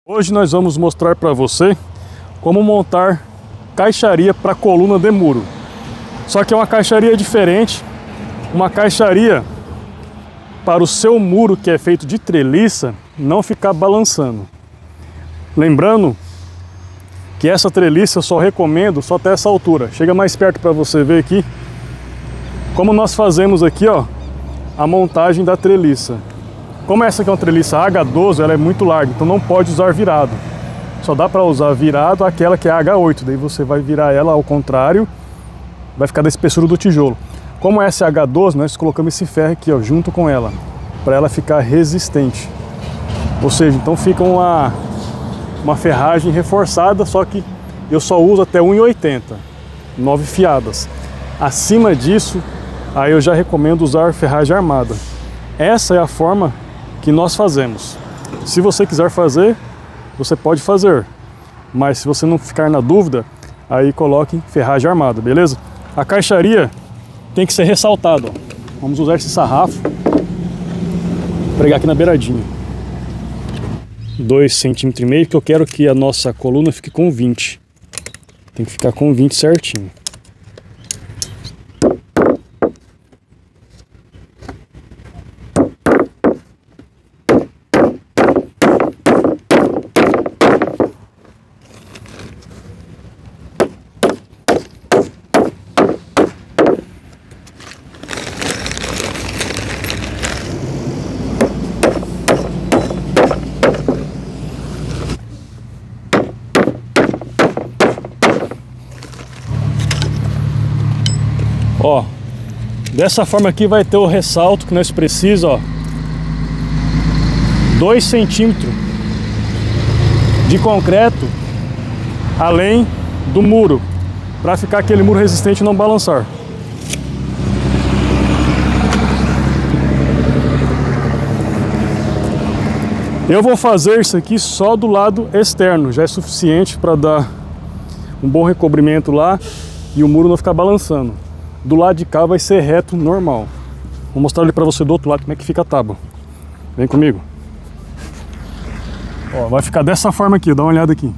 Hoje nós vamos mostrar para você como montar caixaria para coluna de muro. Só que é uma caixaria diferente, uma caixaria para o seu muro que é feito de treliça não ficar balançando. Lembrando que essa treliça eu só recomendo só até essa altura. Chega mais perto para você ver aqui como nós fazemos aqui, ó, a montagem da treliça. Como essa aqui é uma treliça H12, ela é muito larga, então não pode usar virado. Só dá para usar virado aquela que é H8, daí você vai virar ela ao contrário, vai ficar da espessura do tijolo. Como essa é H12, nós colocamos esse ferro aqui, ó, junto com ela, para ela ficar resistente. Ou seja, então fica uma ferragem reforçada, só que eu só uso até 1,80, 9 fiadas. Acima disso, aí eu já recomendo usar ferragem armada. Essa é a forma que nós fazemos. Se você quiser fazer, você pode fazer, mas se você não ficar na dúvida, aí coloque ferragem armada, beleza? A caixaria tem que ser ressaltada, ó. Vamos usar esse sarrafo, pregar aqui na beiradinha, 2,5 cm, que eu quero que a nossa coluna fique com 20. Tem que ficar com 20 certinho. Ó, dessa forma aqui vai ter o ressalto que nós precisamos, ó, 2 centímetros de concreto além do muro, para ficar aquele muro resistente e não balançar. Eu vou fazer isso aqui só do lado externo, já é suficiente para dar um bom recobrimento lá e o muro não ficar balançando. Do lado de cá vai ser reto, normal. Vou mostrar ali para você do outro lado como é que fica a tábua. Vem comigo. Ó, vai ficar dessa forma aqui, dá uma olhada aqui.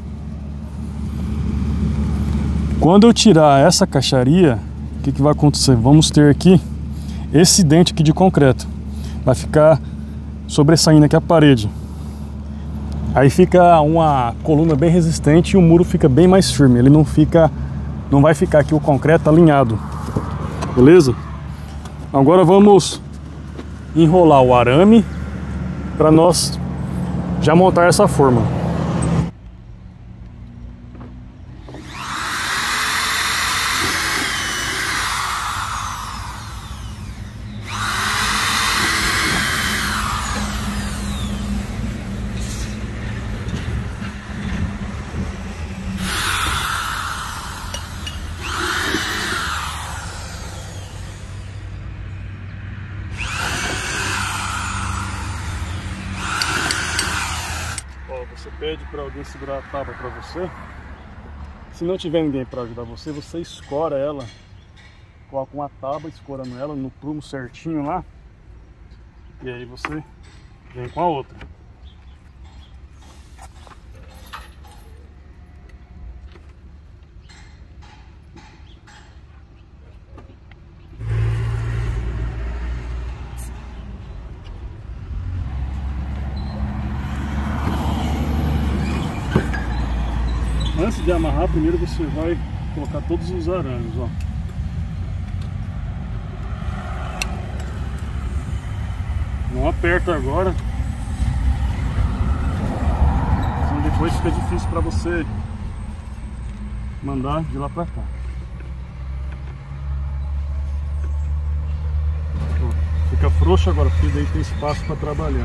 Quando eu tirar essa caixaria, o que vai acontecer? Vamos ter aqui esse dente aqui de concreto. Vai ficar sobressaindo aqui a parede. Aí fica uma coluna bem resistente e o muro fica bem mais firme. Ele não vai ficar aqui o concreto alinhado. Beleza? Agora vamos enrolar o arame para nós já montar essa forma. Você pede para alguém segurar a tábua para você. Se não tiver ninguém para ajudar você, você escora ela, coloca uma tábua escorando ela no prumo certinho lá, e aí você vem com a outra. Antes de amarrar, primeiro você vai colocar todos os arames, ó. Não aperta agora, senão depois fica difícil para você mandar de lá para cá. Ó, fica frouxo agora, porque daí tem espaço para trabalhar.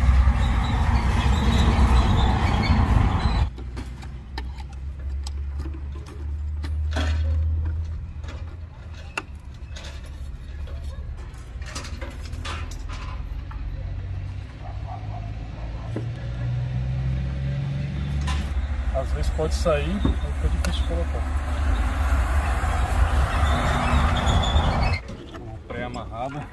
Às vezes pode sair e fica difícil de colocar. Pré-amarrada.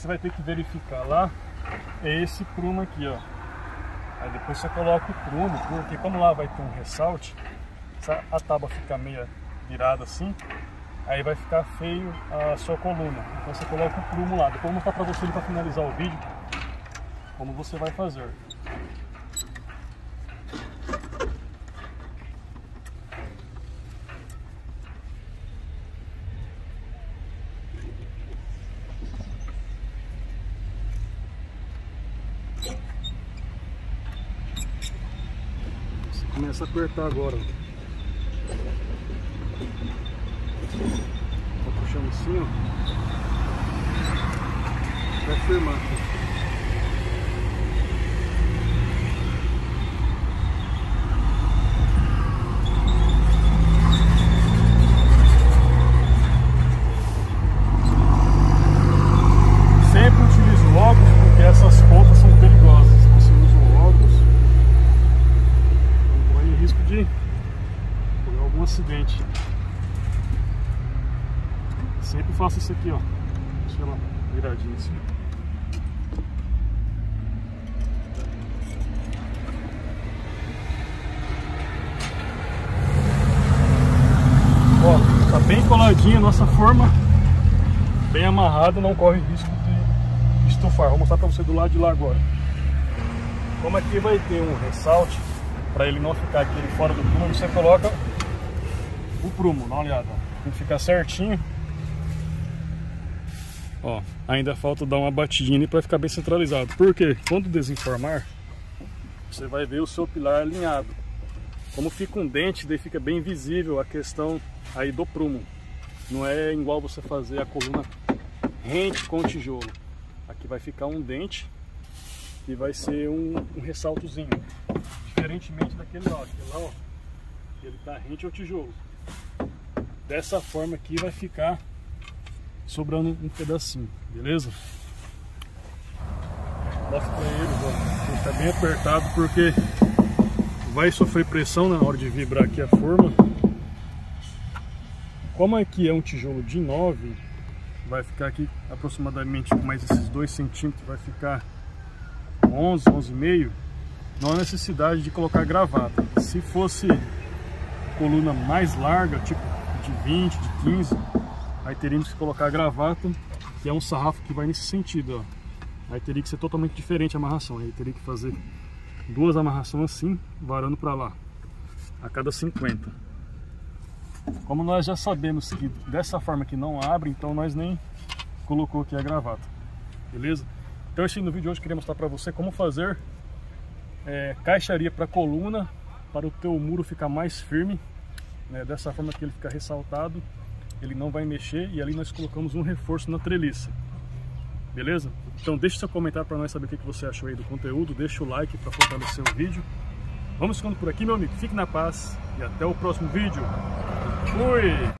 vai ter que verificar lá é esse prumo aqui, ó. Aí depois você coloca o prumo, porque como lá vai ter um ressalte, se a tábua ficar meio virada assim, aí vai ficar feio a sua coluna. Então você coloca o prumo lá. Depois eu vou mostrar pra você para finalizar o vídeo como você vai fazer. Você começa a apertar agora. Tô puxando assim, ó. Vai firmar. Sempre utilizo óculos porque essas pontas são perigosas. Se você usa o óculos, não corre risco de ocorrer algum acidente. Sempre faço isso aqui, ó. Deixa ela viradinha assim. Ó, tá bem coladinha a nossa forma, bem amarrada, não corre risco de estufar. Vou mostrar pra você do lado de lá agora. Como aqui vai ter um ressalte, para ele não ficar aqui fora do prumo, você coloca o prumo, dá uma olhada, tem que ficar certinho. Ó, ainda falta dar uma batidinha para ficar bem centralizado. Porque quando desenformar, você vai ver o seu pilar alinhado. Como fica um dente, daí fica bem visível a questão aí do prumo. Não é igual você fazer a coluna rente com o tijolo. Aqui vai ficar um dente e vai ser um ressaltozinho. Diferentemente daquele lá. Aquele lá, ó, ele tá rente ao tijolo. Dessa forma aqui vai ficar sobrando um pedacinho, beleza? Mostra pra eles, ó. Tem que ficar bem apertado porque vai sofrer pressão na hora de vibrar aqui a forma. Como aqui é um tijolo de 9, vai ficar aqui aproximadamente com mais esses 2 centímetros, vai ficar 11, 11,5. Não há necessidade de colocar gravata. Se fosse coluna mais larga, tipo de 20, de 15, aí teríamos que colocar a gravata, que é um sarrafo que vai nesse sentido, ó. Aí teria que ser totalmente diferente a amarração. Aí teria que fazer 2 amarrações assim, varando para lá, a cada 50. Como nós já sabemos que dessa forma que não abre, então nós nem colocou aqui a gravata, beleza? Então esse no vídeo de hoje eu queria mostrar para você como fazer caixaria para coluna, para o teu muro ficar mais firme, né? Dessa forma que ele fica ressaltado, ele não vai mexer, e ali nós colocamos um reforço na treliça, beleza? Então deixa seu comentário para nós saber o que você achou aí do conteúdo, deixa o like para fortalecer o vídeo. Vamos ficando por aqui, meu amigo, fique na paz e até o próximo vídeo. Fui!